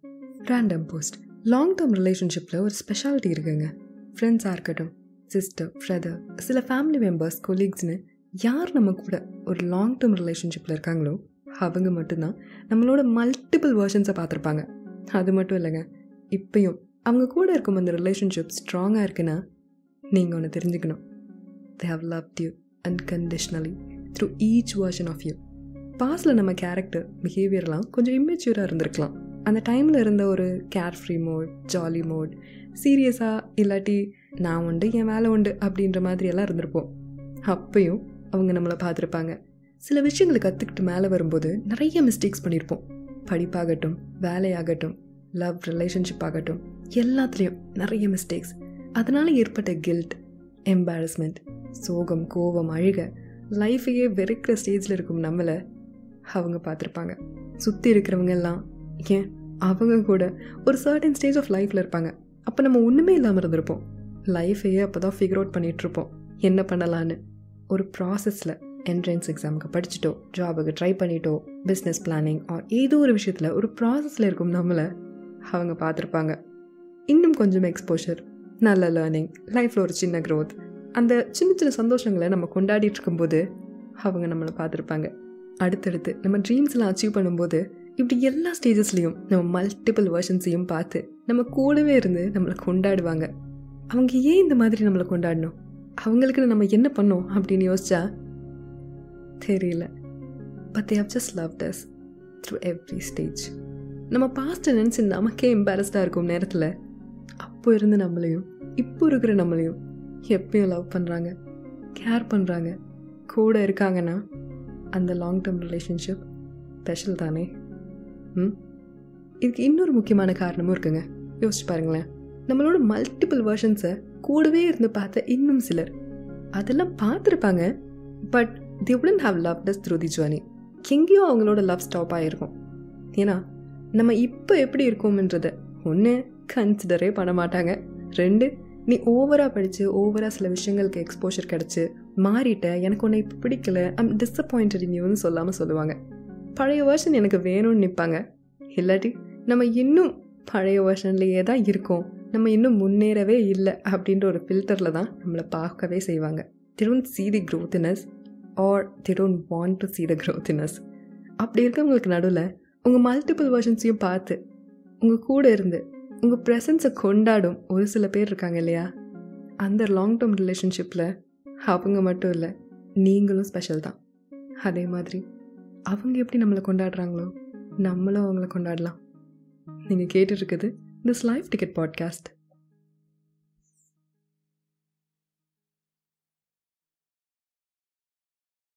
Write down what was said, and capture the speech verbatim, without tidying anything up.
Random post. Long term ரிலேஷன்ஷிப்பில் ஒரு speciality இருக்குங்க. ஃப்ரெண்ட்ஸாக இருக்கட்டும், சிஸ்டர், பிரதர், சில ஃபேமிலி மெம்பர்ஸ், கொலீக்ஸ்னு யார் நம்ம கூட ஒரு லாங் டேர்ம் ரிலேஷன்ஷிப்பில் இருக்காங்களோ அவங்க மட்டும்தான் நம்மளோட மல்டிபிள் வெர்ஷன்ஸை பார்த்துருப்பாங்க. அது மட்டும் இல்லைங்க, இப்பயும் அவங்க கூட இருக்கும் அந்த ரிலேஷன்ஷிப் ஸ்ட்ராங்காக இருக்குன்னா நீங்கள் ஒன்று தெரிஞ்சுக்கணும். they have loved you unconditionally through each version of you. பாஸ்டில் நம்ம கேரக்டர், பிஹேவியர்லாம் கொஞ்சம் இம்மெச்சூராக இருந்திருக்கலாம். அந்த டைமில் இருந்த ஒரு carefree mode, jolly mode, சீரியஸாக இல்லாட்டி நான் உண்டு என் வேலை உண்டு அப்படின்ற மாதிரியெல்லாம் இருந்திருப்போம். அப்பையும் அவங்க நம்மளை பார்த்துருப்பாங்க. சில விஷயங்களை கற்றுக்கிட்டு மேலே வரும்போது நிறைய மிஸ்டேக்ஸ் பண்ணியிருப்போம். படிப்பாகட்டும், வேலையாகட்டும், லவ் ரிலேஷன்ஷிப் ஆகட்டும், எல்லாத்துலேயும் நிறைய மிஸ்டேக்ஸ். அதனால் ஏற்பட்ட கில்ட், எம்பாரஸ்மெண்ட், சோகம், கோபம், அழுக, லைஃபையே வெறுக்கிற ஸ்டேஜில் இருக்கும் நம்மளை அவங்க பார்த்துருப்பாங்க. சுற்றி இருக்கிறவங்க எல்லாம் ஏன் அவங்க கூட ஒரு சர்டன் ஸ்டேஜ் ஆஃப் லைஃப்பில் இருப்பாங்க. அப்போ நம்ம ஒன்றுமே இல்லாமல் இருந்திருப்போம். லைஃபையே அப்போ தான் ஃபிகர் அவுட் பண்ணிகிட்ருப்போம் என்ன பண்ணலான்னு. ஒரு ப்ராசஸில் என்ட்ரன்ஸ் எக்ஸாமுக்கு படிச்சுட்டோ, ஜாபுக்கு ட்ரை பண்ணிட்டோ, பிஸ்னஸ் பிளானிங் ஆர் ஏதோ ஒரு விஷயத்தில் ஒரு ப்ராசஸில் இருக்கும் நம்மளை அவங்க பார்த்துருப்பாங்க. இன்னும் கொஞ்சம் எக்ஸ்போஷர், நல்ல லேர்னிங், லைஃப்பில் ஒரு சின்ன க்ரோத், அந்த சின்ன சின்ன சந்தோஷங்களை நம்ம கொண்டாடிட்டு இருக்கும்போது அவங்க நம்மளை பார்த்துருப்பாங்க. அடுத்தடுத்து நம்ம ட்ரீம்ஸ்லாம் அச்சீவ் பண்ணும்போது இப்படி எல்லா ஸ்டேஜஸ்லேயும் நம்ம மல்டிபிள் வெர்ஷன்ஸையும் பார்த்து நம்ம கூடவே இருந்து நம்மளை கொண்டாடுவாங்க. அவங்க ஏன் இந்த மாதிரி நம்மளை கொண்டாடணும், அவங்களுக்கு நம்ம என்ன பண்ணோம் அப்படின்னு யோசிச்சா தெரியல. But they have just loved us through every stage. நம்ம பாஸ்ட் நினச்சி நமக்கே எம்பாரஸ்டாக இருக்கும் நேரத்தில் அப்போ இருந்து நம்மளையும் இப்போ இருக்கிற நம்மளையும் எப்பயும் லவ் பண்ணுறாங்க, கேர் பண்ணுறாங்க, கூட இருக்காங்கன்னா அந்த லாங் டேர்ம் ரிலேஷன்ஷிப் ஸ்பெஷல் தானே. ம் இதுக்கு இன்னொரு முக்கியமான காரணமும் இருக்குங்க. யோசிச்சு பாருங்களேன், நம்மளோட மல்டிபிள் வெர்ஷன்ஸை கூடவே இருந்து பார்த்த இன்னும் சிலர் அதெல்லாம் பார்த்துருப்பாங்க. But they wouldn't have loved us through the journey. எங்கேயோ அவங்களோட லவ் ஸ்டாப் ஆகிருக்கும். ஏன்னா நம்ம இப்போ எப்படி இருக்கோம்ன்றதை ஒன்று கன்சிடரே பண்ண மாட்டாங்க, ரெண்டு நீ ஓவராக படித்து ஓவராக சில விஷயங்களுக்கு எக்ஸ்போஷர் கிடச்சி மாறிட்ட, எனக்கு ஒன்று இப்போ பிடிக்கல, ஐம் டிஸப்பாயிண்டட் இன் யூன்னு சொல்லாமல் சொல்லுவாங்க. பழைய வெர்ஷன் எனக்கு வேணும்னு நிற்பாங்க. இல்லாட்டி நம்ம இன்னும் பழைய வெர்ஷன்லேயே தான் இருக்கோம், நம்ம இன்னும் முன்னேறவே இல்லை அப்படின்ற ஒரு ஃபில்டரில் தான் நம்மளை பார்க்கவே செய்வாங்க. they don't see the growth in us or they don't want to see the growth in us. அப்படி இருக்கவங்களுக்கு நடுவில் உங்கள் மல்டிபிள் வெர்ஷன்ஸையும் பார்த்து உங்கள் கூட இருந்து உங்கள் ப்ரெசன்ஸை கொண்டாடும் ஒரு சில பேர் இருக்காங்க இல்லையா, அந்த லாங் டேர்ம் ரிலேஷன்ஷிப்பில் அவங்க மட்டும் இல்லை, நீங்களும் ஸ்பெஷல் தான். அதே மாதிரி அவங்க எப்படி நம்மளை கொண்டாடுறாங்களோ நம்மளும் அவங்கள கொண்டாடலாம். நீங்கள் கேட்டுருக்குது திஸ் லைஃப் டிக்கெட் பாட்காஸ்ட்.